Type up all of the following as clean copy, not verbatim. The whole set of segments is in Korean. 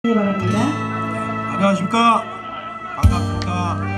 바랍니다. 안녕하십니까. 반갑습니다.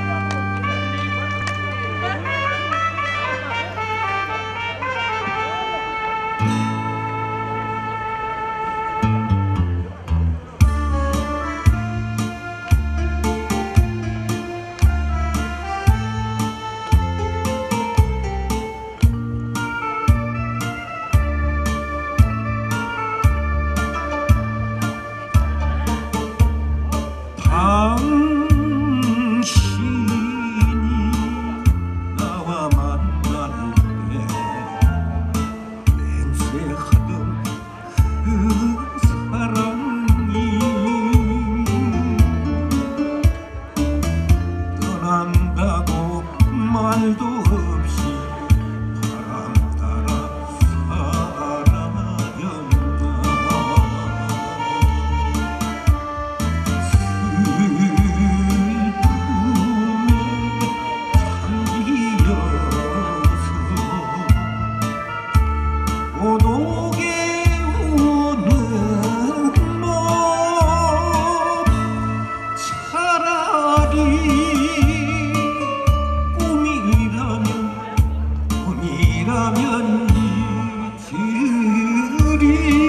당신이 나와 만날 때 맹세하던 그 사랑이 떠난다고 말도 없이 바람 따라 사라졌나. 고독에 우는 몸 차라리 꿈이라면 이들이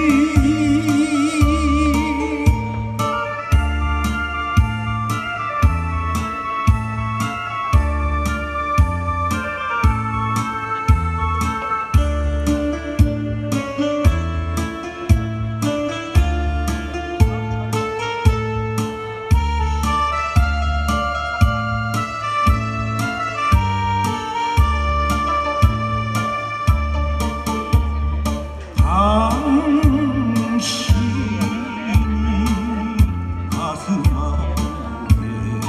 가슴 아프게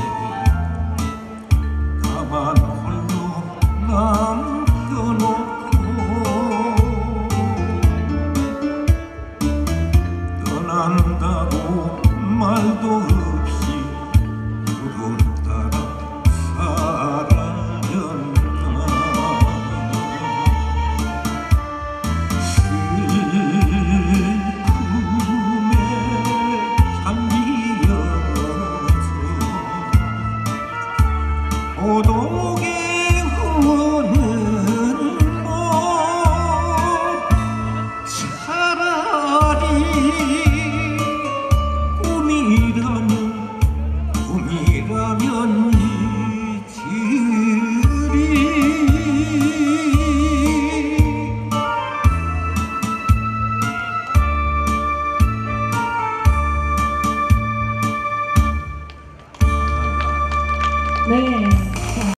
나만 홀로 남겨놓고 떠난다고 말도 없이 구름 따라 사라졌나. 고독에 우는 몸 차라리 꿈이라면 이들이 네.